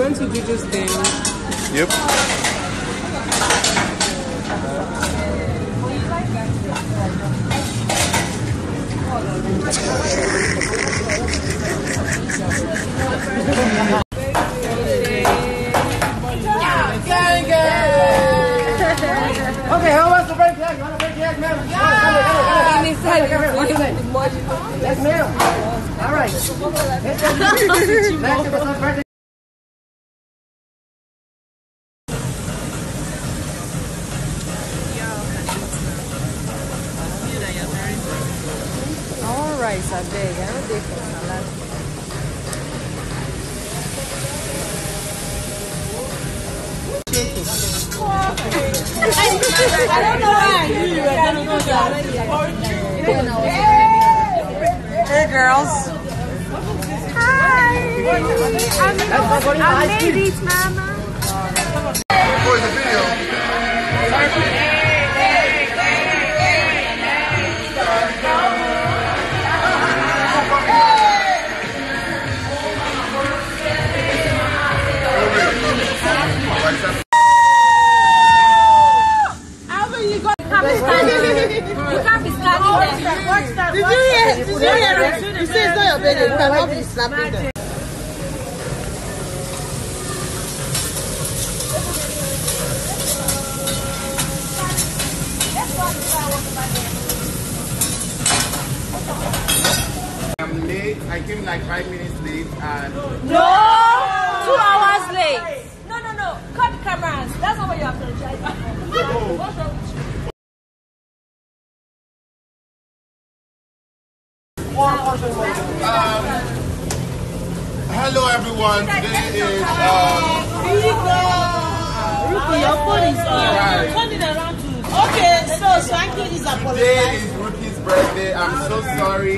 going to do this thing? Yep. Okay, who wants to break the egg? You want to break the egg, ma'am? Yes, ma'am. All right. All right, so big. I don't think so. I don't know why. Hey, girls. Hi. I'm ladies, mama. For the video. Did you hear it? You say it's not your baby. You cannot be slapping them. I'm late. I came like 5 minutes late and... No! 2 hours late. No. Cut the cameras. That's not what you apologize for. What's wrong with you? Hello everyone. Today is Rukky, your phone is on. Turn it around to. Okay, so Swanky is apologizing. today is Rukky's birthday. I'm so sorry.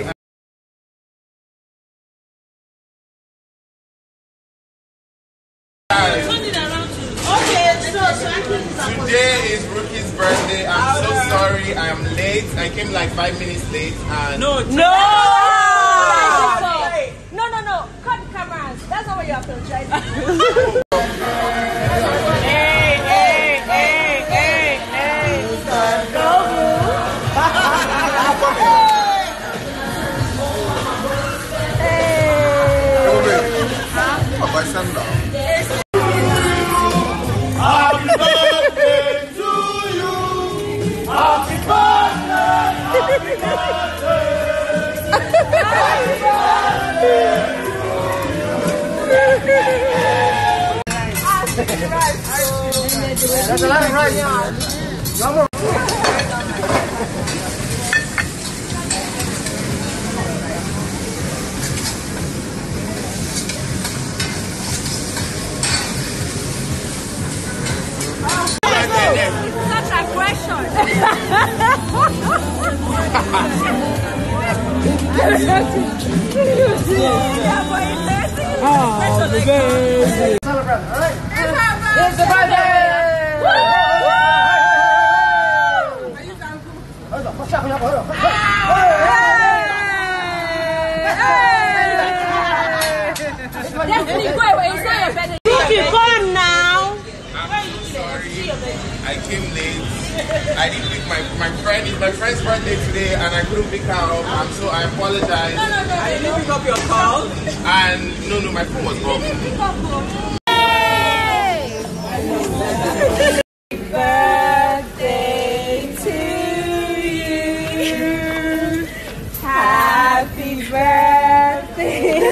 Turn it around to. Okay, so Swanky is apologizing. Today is Rukky's birthday. I'm so sorry. I am late. I came like 5 minutes late and... No! Cut the cameras. That's not what you apologize for. Rukky Sanda. Happy birthday to you. Happy birthday. Happy birthday. Happy birthday. That's a lot of rice. No more. Such aggression. Celebrate, all right? It's the birthday! Rukky, come now. I'm so sorry. I came late. I didn't pick my friend. It's my friend's birthday today and I couldn't pick her up. So I apologize. No. I didn't pick up your call. And no, my phone was broken. Birthday to you. Happy birthday.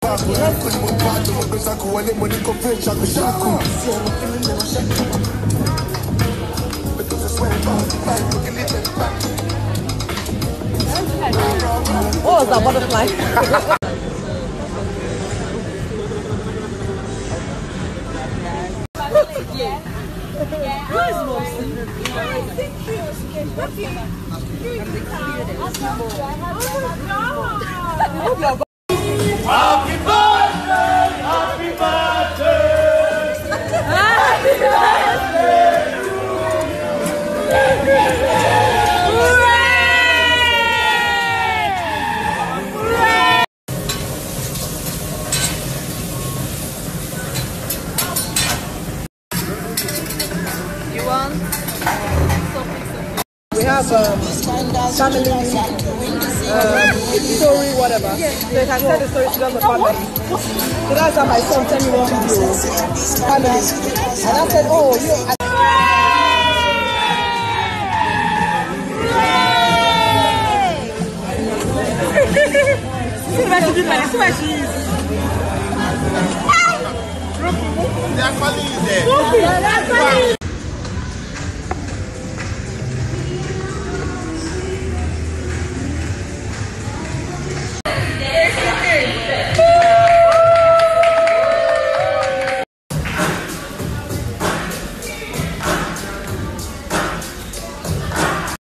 What was that butterfly? Happy birthday. Happy birthday. Happy birthday. have family story, whatever. So you can tell the story to the family. So that's how my son sent me one video. Family. And I said, oh, you. See what she did, man. See what she is. Their family is there. Rukky.